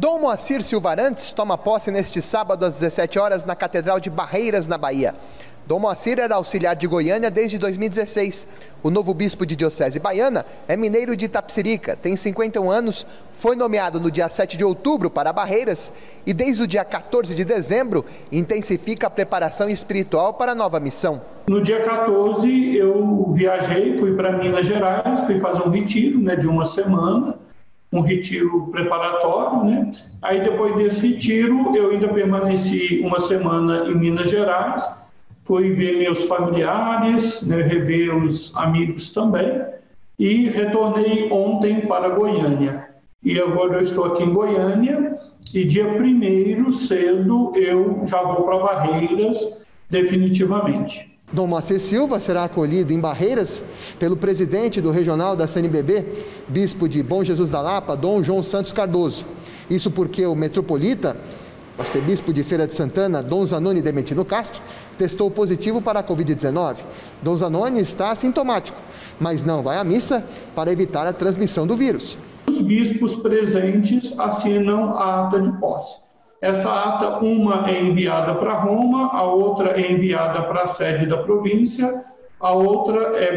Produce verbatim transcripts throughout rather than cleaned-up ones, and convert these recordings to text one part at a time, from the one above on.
Dom Moacir Silva Arantes toma posse neste sábado às dezessete horas na Catedral de Barreiras, na Bahia. Dom Moacir era auxiliar de Goiânia desde dois mil e dezesseis. O novo bispo de Diocese Baiana é mineiro de Itapecerica, tem cinquenta e um anos, foi nomeado no dia sete de outubro para Barreiras e desde o dia quatorze de dezembro intensifica a preparação espiritual para a nova missão. No dia quatorze eu viajei, fui para Minas Gerais, fui fazer um retiro, né, de uma semana, um retiro preparatório, né? Aí depois desse retiro eu ainda permaneci uma semana em Minas Gerais, fui ver meus familiares, né, rever os amigos também e retornei ontem para Goiânia. E agora eu estou aqui em Goiânia e dia primeiro cedo eu já vou para Barreiras definitivamente. Dom Moacir Silva será acolhido em Barreiras pelo presidente do regional da C N B B, bispo de Bom Jesus da Lapa, Dom João Santos Cardoso. Isso porque o metropolita, arcebispo de Feira de Santana, Dom Zanoni Demetino Castro, testou positivo para a covid dezenove. Dom Zanoni está assintomático, mas não vai à missa para evitar a transmissão do vírus. Os bispos presentes assinam a ata de posse. Essa ata, uma é enviada para Roma, a outra é enviada para a sede da província, a outra é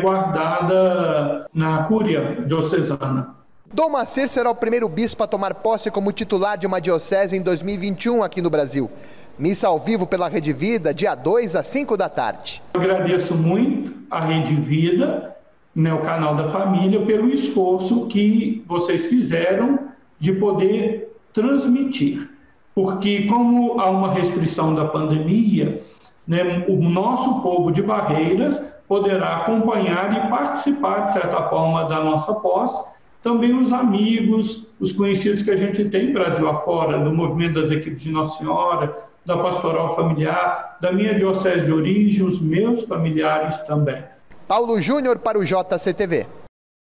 guardada na Cúria Diocesana. Dom Moacir será o primeiro bispo a tomar posse como titular de uma diocese em dois mil e vinte e um aqui no Brasil. Missa ao vivo pela Rede Vida, dia dois às cinco da tarde. Eu agradeço muito a Rede Vida, né, o canal da família, pelo esforço que vocês fizeram de poder transmitir. Porque como há uma restrição da pandemia, né, o nosso povo de Barreiras poderá acompanhar e participar, de certa forma, da nossa posse. Também os amigos, os conhecidos que a gente tem Brasil afora, do movimento das equipes de Nossa Senhora, da pastoral familiar, da minha diocese de origem, os meus familiares também. Paulo Júnior para o J C T V.